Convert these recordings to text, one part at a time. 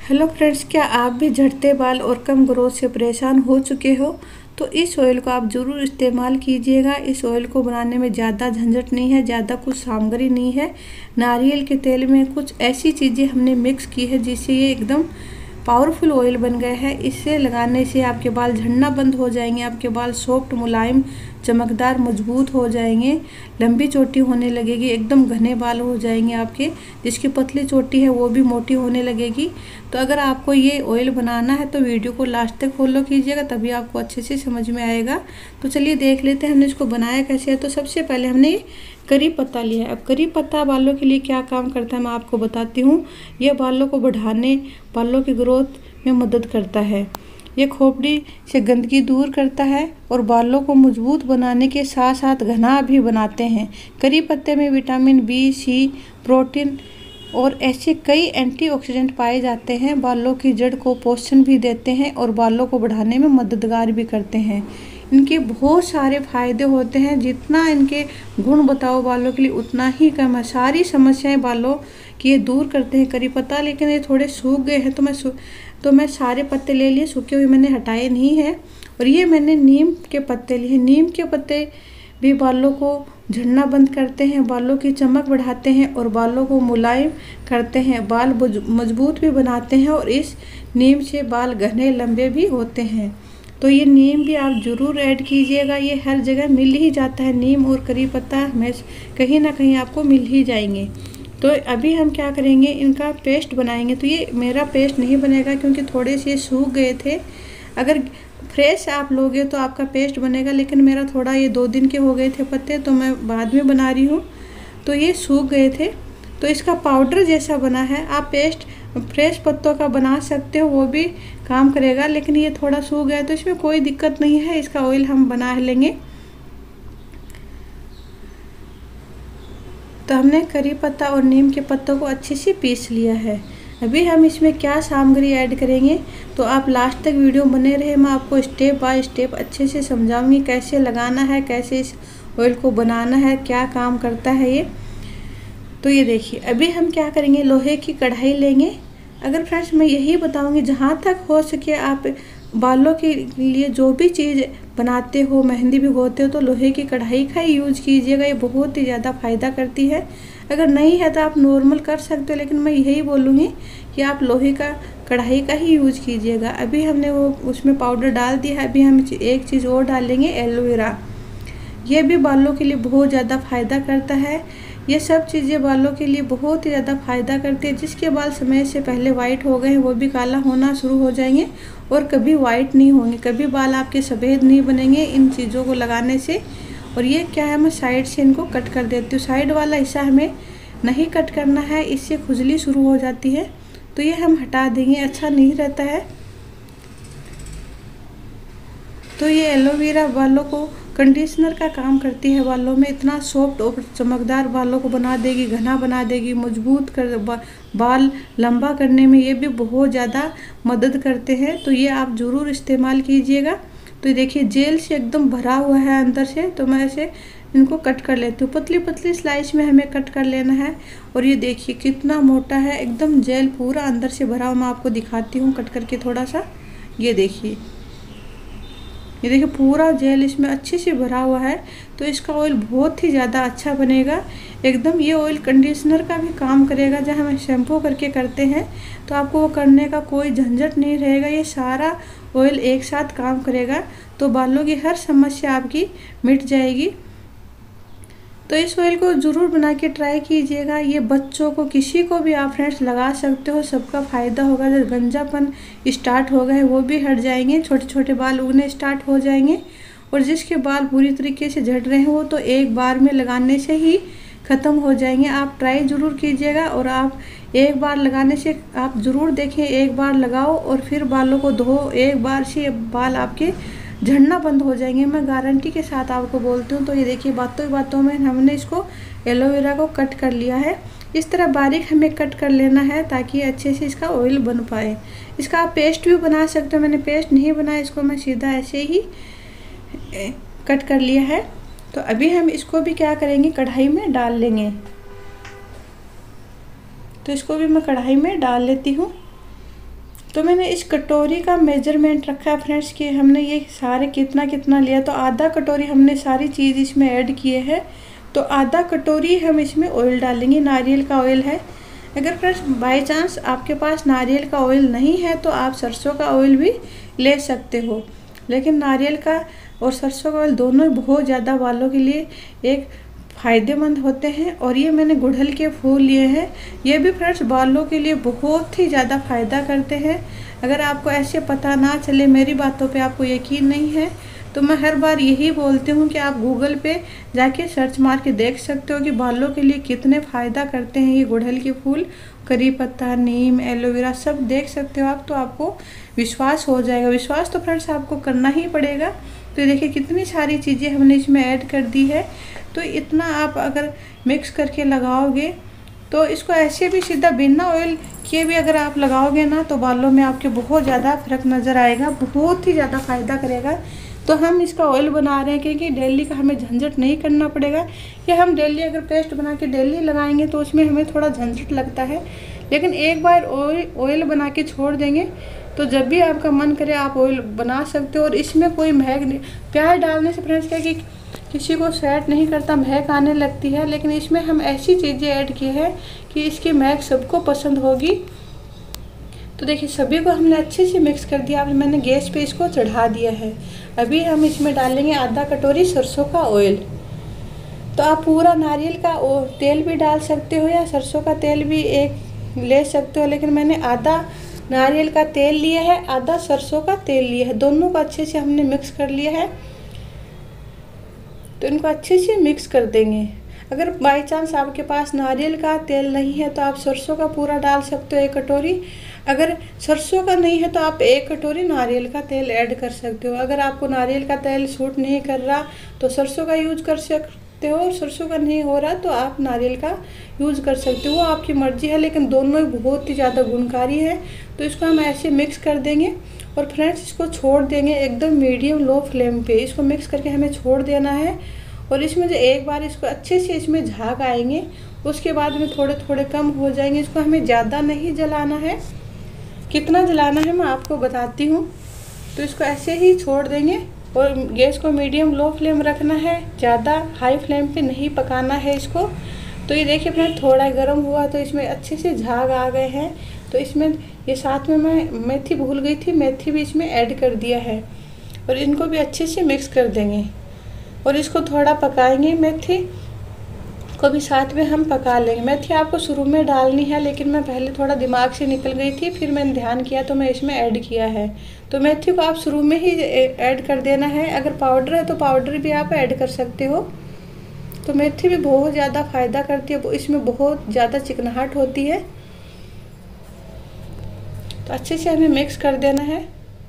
Hello friends, क्या आप भी झड़ते बाल और कम ग्रोथ से परेशान हो चुके हो? तो इस ऑयल को आप ज़रूर इस्तेमाल कीजिएगा। इस ऑयल को बनाने में ज़्यादा झंझट नहीं है, ज़्यादा कुछ सामग्री नहीं है। नारियल के तेल में कुछ ऐसी चीज़ें हमने मिक्स की है जिससे ये एकदम पावरफुल ऑयल बन गया है। इसे लगाने से आपके बाल झड़ना बंद हो जाएंगे, आपके बाल सॉफ्ट, मुलायम, चमकदार, मजबूत हो जाएंगे, लंबी चोटी होने लगेगी, एकदम घने बाल हो जाएंगे आपके। जिसकी पतली चोटी है वो भी मोटी होने लगेगी। तो अगर आपको ये ऑयल बनाना है तो वीडियो को लास्ट तक फॉलो कीजिएगा, तभी आपको अच्छे से समझ में आएगा। तो चलिए देख लेते हैं हमने इसको बनाया कैसे है। तो सबसे पहले हमने करी पत्ता लिया है। अब करी पत्ता बालों के लिए क्या काम करता है मैं आपको बताती हूँ। यह बालों को बढ़ाने, बालों की ग्रोथ में मदद करता है। ये खोपड़ी से गंदगी दूर करता है और बालों को मजबूत बनाने के साथ साथ घना भी बनाते हैं। करी पत्ते में विटामिन बी, सी, प्रोटीन और ऐसे कई एंटीऑक्सीडेंट पाए जाते हैं। बालों की जड़ को पोषण भी देते हैं और बालों को बढ़ाने में मददगार भी करते हैं। इनके बहुत सारे फायदे होते हैं। जितना इनके गुण बताओ बालों के लिए उतना ही कम है। सारी समस्याएं बालों की ये दूर करते हैं करी पत्ता। लेकिन ये थोड़े सूख गए हैं तो मैं सारे पत्ते ले लिए, सूखे हुए मैंने हटाए नहीं है। और ये मैंने नीम के पत्ते लिए। नीम के पत्ते भी बालों को झड़ना बंद करते हैं, बालों की चमक बढ़ाते हैं और बालों को मुलायम करते हैं, बाल मजबूत भी बनाते हैं और इस नीम से बाल घने लंबे भी होते हैं। तो ये नीम भी आप ज़रूर ऐड कीजिएगा। ये हर जगह मिल ही जाता है। नीम और करी पत्ता में कहीं ना कहीं आपको मिल ही जाएंगे। तो अभी हम क्या करेंगे, इनका पेस्ट बनाएंगे। तो ये मेरा पेस्ट नहीं बनेगा क्योंकि थोड़े से सूख गए थे। अगर फ्रेश आप लोगे तो आपका पेस्ट बनेगा, लेकिन मेरा थोड़ा ये 2 दिन के हो गए थे पत्ते, तो मैं बाद में बना रही हूँ। तो ये सूख गए थे तो इसका पाउडर जैसा बना है। आप पेस्ट फ्रेश पत्तों का बना सकते हो, वो भी काम करेगा। लेकिन ये थोड़ा सूख गया तो इसमें कोई दिक्कत नहीं है। इसका ऑयल हम बना लेंगे। तो हमने करी पत्ता और नीम के पत्तों को अच्छे से पीस लिया है। अभी हम इसमें क्या सामग्री ऐड करेंगे तो आप लास्ट तक वीडियो बने रहे। मैं आपको स्टेप बाय स्टेप अच्छे से समझाऊंगी कैसे लगाना है, कैसे इस ऑयल को बनाना है, क्या काम करता है ये। तो ये देखिए, अभी हम क्या करेंगे, लोहे की कढ़ाई लेंगे। अगर फ्रेंड्स मैं यही बताऊंगी, जहाँ तक हो सके आप बालों के लिए जो भी चीज़ बनाते हो, मेहंदी भिगोते हो, तो लोहे की कढ़ाई का ही यूज कीजिएगा। ये बहुत ही ज़्यादा फ़ायदा करती है। अगर नहीं है तो आप नॉर्मल कर सकते हो, लेकिन मैं यही बोलूँगी कि आप लोहे का कढ़ाई का ही यूज कीजिएगा। अभी हमने वो उसमें पाउडर डाल दिया है। अभी हम एक चीज़ और डालेंगे, एलोवेरा। ये भी बालों के लिए बहुत ज़्यादा फ़ायदा करता है। ये सब चीज़ें बालों के लिए बहुत ही ज़्यादा फ़ायदा करती है। जिसके बाल समय से पहले वाइट हो गए हैं वो भी काला होना शुरू हो जाएंगे और कभी वाइट नहीं होंगे, कभी बाल आपके सफ़ेद नहीं बनेंगे इन चीज़ों को लगाने से। और ये क्या है, मैं साइड से इनको कट कर देती हूँ। साइड वाला हिस्सा हमें नहीं कट करना है, इससे खुजली शुरू हो जाती है। तो ये हम हटा देंगे, अच्छा नहीं रहता है। तो ये एलोवेरा बालों को कंडीशनर का काम करती है। बालों में इतना सॉफ्ट और चमकदार बालों को बना देगी, घना बना देगी, मजबूत कर बाल लंबा करने में ये भी बहुत ज़्यादा मदद करते हैं। तो ये आप ज़रूर इस्तेमाल कीजिएगा। तो देखिए जेल से एकदम भरा हुआ है अंदर से। तो मैं ऐसे इनको कट कर लेती हूँ। पतली पतली स्लाइस में हमें कट कर लेना है। और ये देखिए कितना मोटा है, एकदम जेल पूरा अंदर से भरा हुआ। मैं आपको दिखाती हूँ कट करके थोड़ा सा। ये देखिए पूरा जेल इसमें अच्छे से भरा हुआ है। तो इसका ऑयल बहुत ही ज़्यादा अच्छा बनेगा एकदम। ये ऑयल कंडीशनर का भी काम करेगा। जहाँ हम शैम्पू करके करते हैं तो आपको वो करने का कोई झंझट नहीं रहेगा। ये सारा ऑयल एक साथ काम करेगा तो बालों की हर समस्या आपकी मिट जाएगी। तो इस ऑयल को ज़रूर बना के ट्राई कीजिएगा। ये बच्चों को, किसी को भी आप फ्रेंड्स लगा सकते हो, सबका फ़ायदा होगा। जो गंजापन स्टार्ट हो गए वो भी हट जाएंगे, छोटे छोटे बाल उगने स्टार्ट हो जाएंगे। और जिसके बाल पूरी तरीके से झड़ रहे हैं वो तो एक बार में लगाने से ही ख़त्म हो जाएंगे। आप ट्राई ज़रूर कीजिएगा। और आप एक बार लगाने से आप ज़रूर देखें, एक बार लगाओ और फिर बालों को धो, एक बार से बाल आपके झड़ना बंद हो जाएंगे। मैं गारंटी के साथ आपको बोलती हूँ। तो ये देखिए बातों बातों में हमने इसको एलोवेरा को कट कर लिया है। इस तरह बारीक हमें कट कर लेना है ताकि अच्छे से इसका ऑयल बन पाए। इसका आप पेस्ट भी बना सकते हो। मैंने पेस्ट नहीं बनाया, इसको मैं सीधा ऐसे ही कट कर लिया है। तो अभी हम इसको भी क्या करेंगे, कढ़ाई में डाल लेंगे। तो इसको भी मैं कढ़ाई में डाल लेती हूँ। तो मैंने इस कटोरी का मेजरमेंट रखा है फ्रेंड्स कि हमने ये सारे कितना कितना लिया। तो आधा कटोरी हमने सारी चीज़ इसमें ऐड किए हैं। तो आधा कटोरी हम इसमें ऑयल डालेंगे, नारियल का ऑयल है। अगर फ्रेंड्स बाय चांस आपके पास नारियल का ऑयल नहीं है तो आप सरसों का ऑयल भी ले सकते हो, लेकिन नारियल का और सरसों का ऑयल दोनों बहुत ज़्यादा बालों के लिए एक फ़ायदेमंद होते हैं। और ये मैंने गुड़हल के फूल लिए हैं, ये भी फ्रेंड्स बालों के लिए बहुत ही ज़्यादा फ़ायदा करते हैं। अगर आपको ऐसे पता ना चले, मेरी बातों पे आपको यकीन नहीं है, तो मैं हर बार यही बोलती हूँ कि आप गूगल पे जाके सर्च मार के देख सकते हो कि बालों के लिए कितने फ़ायदा करते हैं ये गुड़हल के फूल, करी पत्ता, नीम, एलोवेरा सब देख सकते हो आप। तो आपको विश्वास हो जाएगा। विश्वास तो फ्रेंड्स आपको करना ही पड़ेगा। तो देखिए कितनी सारी चीज़ें हमने इसमें ऐड कर दी है। तो इतना आप अगर मिक्स करके लगाओगे तो इसको ऐसे भी सीधा बिना ऑयल किए भी अगर आप लगाओगे ना तो बालों में आपके बहुत ज़्यादा फर्क नज़र आएगा, बहुत ही ज़्यादा फ़ायदा करेगा। तो हम इसका ऑयल बना रहे हैं क्योंकि डेली का हमें झंझट नहीं करना पड़ेगा। या हम डेली अगर पेस्ट बना के डेली लगाएंगे तो उसमें हमें थोड़ा झंझट लगता है, लेकिन एक बार ऑयल बना के छोड़ देंगे तो जब भी आपका मन करे आप ऑयल बना सकते हो। और इसमें कोई महक नहीं, प्याज डालने से फ्रेंड्स क्या कि किसी को सेट नहीं करता, महक आने लगती है, लेकिन इसमें हम ऐसी चीज़ें ऐड की है कि इसकी महक सबको पसंद होगी। तो देखिए सभी को हमने अच्छे से मिक्स कर दिया। अब मैंने गैस पे इसको चढ़ा दिया है। अभी हम इसमें डालेंगे आधा कटोरी सरसों का ऑयल। तो आप पूरा नारियल का तेल भी डाल सकते हो या सरसों का तेल भी एक ले सकते हो, लेकिन मैंने आधा नारियल का तेल लिया है, आधा सरसों का तेल लिया है। दोनों को अच्छे से हमने मिक्स कर लिया है। तो इनको अच्छे से मिक्स कर देंगे। अगर बाई चांस आपके पास नारियल का तेल नहीं है तो आप सरसों का पूरा डाल सकते हो 1 कटोरी। अगर सरसों का नहीं है तो आप 1 कटोरी नारियल का तेल ऐड कर सकते हो। अगर आपको नारियल का तेल सूट नहीं कर रहा तो सरसों का यूज कर सकते हो, और सरसों का नहीं हो रहा तो आप नारियल का यूज़ कर सकते हो, वो आपकी मर्जी है, लेकिन दोनों ही बहुत ही ज़्यादा गुणकारी है। तो इसको हम ऐसे मिक्स कर देंगे और फ्रेंड्स इसको छोड़ देंगे एकदम मीडियम लो फ्लेम पे। इसको मिक्स करके हमें छोड़ देना है। और इसमें जो एक बार इसको अच्छे से इसमें झाग आएंगे उसके बाद में थोड़े थोड़े कम हो जाएंगे। इसको हमें ज़्यादा नहीं जलाना है, कितना जलाना है मैं आपको बताती हूँ। तो इसको ऐसे ही छोड़ देंगे और गैस को मीडियम लो फ्लेम रखना है, ज़्यादा हाई फ्लेम पे नहीं पकाना है इसको। तो ये देखिए फ्रेंड थोड़ा गर्म हुआ तो इसमें अच्छे से झाग आ गए हैं। तो इसमें ये साथ में मैं मेथी भूल गई थी, मेथी भी इसमें ऐड कर दिया है और इनको भी अच्छे से मिक्स कर देंगे और इसको थोड़ा पकाएंगे। मेथी को भी साथ में हम पका लेंगे। मेथी आपको शुरू में डालनी है, लेकिन मैं पहले थोड़ा दिमाग से निकल गई थी, फिर मैंने ध्यान किया तो मैं इसमें ऐड किया है। तो मेथी को आप शुरू में ही ऐड कर देना है। अगर पाउडर है तो पाउडर भी आप ऐड कर सकते हो। तो मेथी भी बहुत ज़्यादा फ़ायदा करती है, इसमें बहुत ज़्यादा चिकनाहट होती है। तो अच्छे से हमें मिक्स कर देना है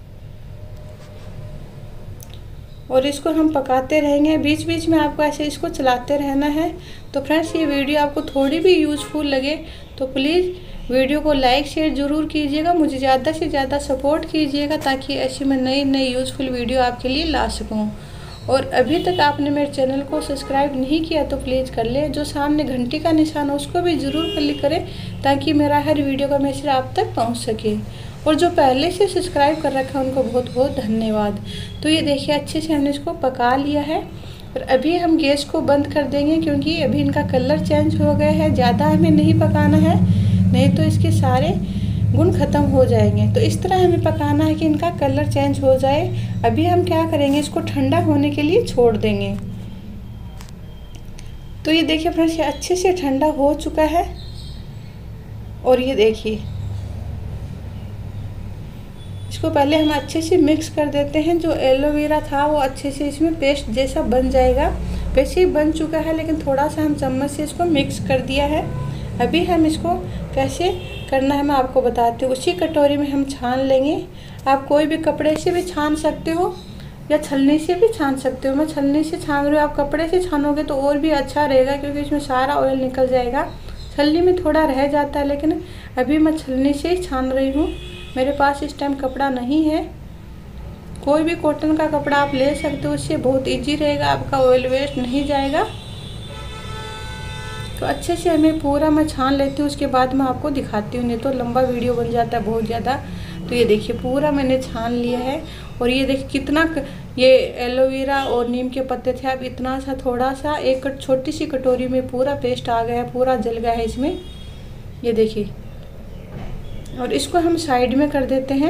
और इसको हम पकाते रहेंगे। बीच बीच में आपको ऐसे इसको चलाते रहना है। तो फ्रेंड्स ये वीडियो आपको थोड़ी भी यूज़फुल लगे तो प्लीज़ वीडियो को लाइक शेयर ज़रूर कीजिएगा, मुझे ज़्यादा से ज़्यादा सपोर्ट कीजिएगा ताकि ऐसी मैं नई नई यूज़फुल वीडियो आपके लिए ला सकूं। और अभी तक आपने मेरे चैनल को सब्सक्राइब नहीं किया तो प्लीज़ कर लें। जो सामने घंटी का निशान है उसको भी ज़रूर क्लिक करें ताकि मेरा हर वीडियो का मैसेज आप तक पहुँच सके। और जो पहले से सब्सक्राइब कर रखा है उनको बहुत बहुत धन्यवाद। तो ये देखिए अच्छे से हमने इसको पका लिया है और अभी हम गैस को बंद कर देंगे क्योंकि अभी इनका कलर चेंज हो गया है। ज़्यादा हमें नहीं पकाना है, नहीं तो इसके सारे गुण ख़त्म हो जाएंगे। तो इस तरह हमें पकाना है कि इनका कलर चेंज हो जाए। अभी हम क्या करेंगे, इसको ठंडा होने के लिए छोड़ देंगे। तो ये देखिए फ्रेंड्स ये अच्छे से ठंडा हो चुका है और ये देखिए इसको पहले हम अच्छे से मिक्स कर देते हैं। जो एलोवेरा था वो अच्छे से इसमें पेस्ट जैसा बन जाएगा, वैसे ही बन चुका है, लेकिन थोड़ा सा हम चम्मच से इसको मिक्स कर दिया है। अभी हम इसको कैसे करना है मैं आपको बताती हूँ। उसी कटोरी में हम छान लेंगे। आप कोई भी कपड़े से भी छान सकते हो या छलनी से भी छान सकते हो। मैं छलनी से छान रही हूँ, आप कपड़े से छानोगे तो और भी अच्छा रहेगा क्योंकि इसमें सारा ऑयल निकल जाएगा। छलनी में थोड़ा रह जाता है, लेकिन अभी मैं छलनी से ही छान रही हूँ। मेरे पास इस टाइम कपड़ा नहीं है, कोई भी कॉटन का कपड़ा आप ले सकते हो, इससे बहुत इजी रहेगा, आपका ऑयल वेस्ट नहीं जाएगा। तो अच्छे से हमें पूरा मैं छान लेती हूँ, उसके बाद मैं आपको दिखाती हूँ, नहीं तो लंबा वीडियो बन जाता है बहुत ज़्यादा। तो ये देखिए पूरा मैंने छान लिया है। और ये देखिए कितना ये एलोवेरा और नीम के पत्ते थे, अब इतना सा थोड़ा सा एक छोटी सी कटोरी में पूरा पेस्ट आ गया है, पूरा जल गया है इसमें, ये देखिए। और इसको हम साइड में कर देते हैं।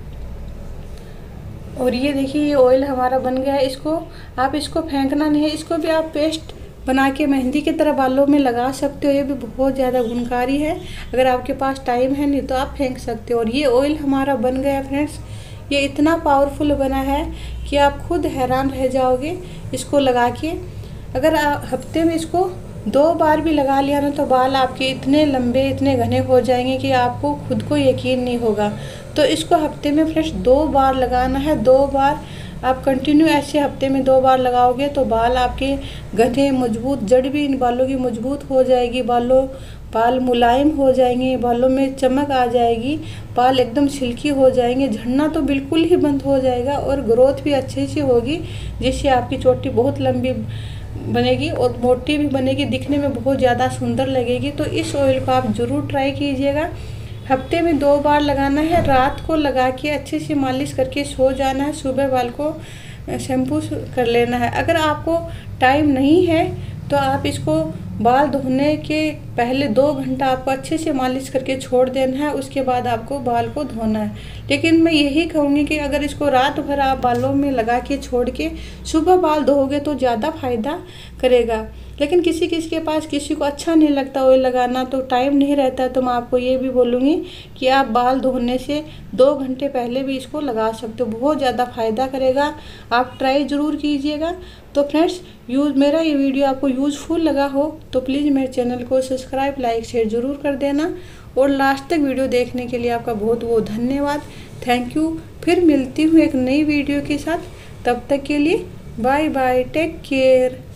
और ये देखिए ये ऑयल हमारा बन गया है। इसको फेंकना नहीं है, इसको भी आप पेस्ट बना के मेहंदी की तरह बालों में लगा सकते हो। ये भी बहुत ज़्यादा गुणकारी है। अगर आपके पास टाइम है नहीं तो आप फेंक सकते हो। और ये ऑयल हमारा बन गया फ्रेंड्स, ये इतना पावरफुल बना है कि आप खुद हैरान रह जाओगे इसको लगा के। अगर आप हफ्ते में इसको 2 बार भी लगा लिया ना तो बाल आपके इतने लंबे इतने घने हो जाएंगे कि आपको खुद को यकीन नहीं होगा। तो इसको हफ्ते में फ्रेंड्स 2 बार लगाना है। 2 बार आप कंटिन्यू ऐसे हफ्ते में 2 बार लगाओगे तो बाल आपके घने मजबूत, जड़ भी इन बालों की मजबूत हो जाएगी, बाल मुलायम हो जाएंगे, बालों में चमक आ जाएगी, बाल एकदम सिल्की हो जाएंगे, झड़ना तो बिल्कुल ही बंद हो जाएगा और ग्रोथ भी अच्छे से होगी, जिससे आपकी चोटी बहुत लंबी बनेगी और मोटी भी बनेगी, दिखने में बहुत ज़्यादा सुंदर लगेगी। तो इस ऑयल को आप ज़रूर ट्राई कीजिएगा। हफ्ते में 2 बार लगाना है, रात को लगा के अच्छे से मालिश करके सो जाना है, सुबह बाल को शैम्पू कर लेना है। अगर आपको टाइम नहीं है तो आप इसको बाल धोने के पहले 2 घंटा आपको अच्छे से मालिश करके छोड़ देना है, उसके बाद आपको बाल को धोना है। लेकिन मैं यही कहूँगी कि अगर इसको रात भर आप बालों में लगा के छोड़ के सुबह बाल धोओगे तो ज़्यादा फायदा करेगा। लेकिन किसी के पास किसी को अच्छा नहीं लगता ऑयल लगाना, तो टाइम नहीं रहता, तो मैं आपको ये भी बोलूँगी कि आप बाल धोने से 2 घंटे पहले भी इसको लगा सकते हो, बहुत ज़्यादा फ़ायदा करेगा। आप ट्राई ज़रूर कीजिएगा। तो फ्रेंड्स मेरा ये वीडियो आपको यूज़फुल लगा हो तो प्लीज़ मेरे चैनल को सब्सक्राइब, लाइक, शेयर ज़रूर कर देना। और लास्ट तक वीडियो देखने के लिए आपका बहुत बहुत धन्यवाद। Thank you. फिर मिलती हूँ एक नई वीडियो के साथ, तब तक के लिए बाय बाय, टेक केयर।